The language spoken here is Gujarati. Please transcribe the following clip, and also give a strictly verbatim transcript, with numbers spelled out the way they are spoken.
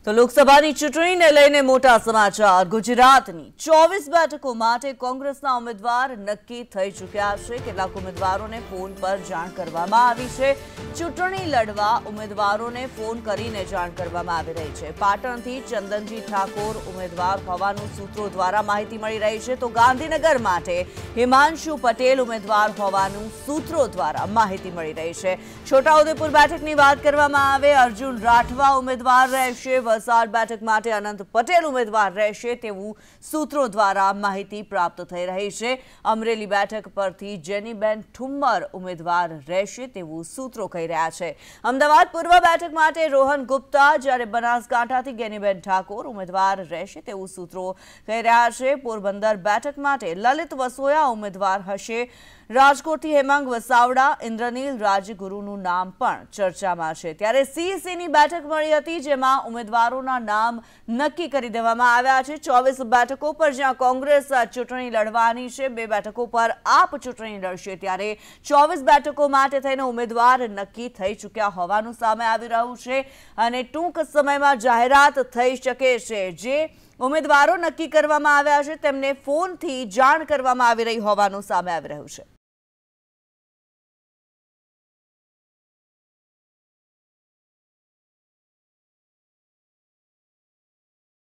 તો લોકસભાની ચૂંટણીને લઈને મોટા સમાચાર। ગુજરાતની ચોવીસ બેઠકો માટે કોંગ્રેસના ઉમેદવાર નક્કી થઈ ચૂક્યા છે। કેટલાક ઉમેદવારોને ફોન પર જાણ કરવામાં આવી છે। ચૂંટણી લડવા ઉમેદવારોને ફોન કરીને જાણ કરવામાં આવી રહી છે। પાટણથી ચંદનજી ઠાકોર ઉમેદવાર હોવાનું સૂત્રો દ્વારા માહિતી મળી રહી છે, તો ગાંધીનગર માટે હિમાંશુ પટેલ ઉમેદવાર હોવાનું સૂત્રો દ્વારા માહિતી મળી રહી છે। છોટાઉદેપુર બેઠકની વાત કરવામાં આવે, અર્જુન રાઠવા ઉમેદવાર રહેશે। વલસાડ બેઠક માટે અનંત પટેલ ઉમેદવાર રહેશે તેવું સૂત્રો દ્વારા માહિતી પ્રાપ્ત થઈ રહી છે। અમરેલી બેઠક પરથી જેનીબેન ઠુમ્મર ઉમેદવાર રહેશે તેવું સૂત્રો કહી રહ્યા છે। અમદાવાદ પૂર્વ બેઠક માટે રોહન ગુપ્તા, જ્યારે બનાસકાંઠાથી ગેનીબેન ઠાકોર ઉમેદવાર રહેશે તેવું સૂત્રો કહી રહ્યા છે। પોરબંદર બેઠક માટે લલિત વસોયા ઉમેદવાર હશે। રાજકોટથી હેમાંગ વસાવડા, ઇન્દ્રનીલ રાજગુરુનું નામ પણ ચર્ચામાં છે। ત્યારે સીઈસીની બેઠક મળી હતી, જેમાં ઉમેદવારોના નામ નક્કી કરી દેવામાં આવ્યા છે। ચોવીસ બેઠકો પર જ્યાં કોંગ્રેસ ચૂંટણી લડવાની છે, બે બેઠકો પર આપ ચૂંટણી લડશે, ત્યારે ચોવીસ બેઠકો માટે થઈને ઉમેદવાર નક્કી થઈ ચૂક્યા હોવાનું સામે આવી રહ્યું છે અને ટૂંક સમયમાં જાહેરાત થઈ શકે છે। જે ઉમેદવારો નક્કી કરવામાં આવ્યા છે તેમને ફોનથી જાણ કરવામાં આવી રહી હોવાનું સામે આવી રહ્યું છે।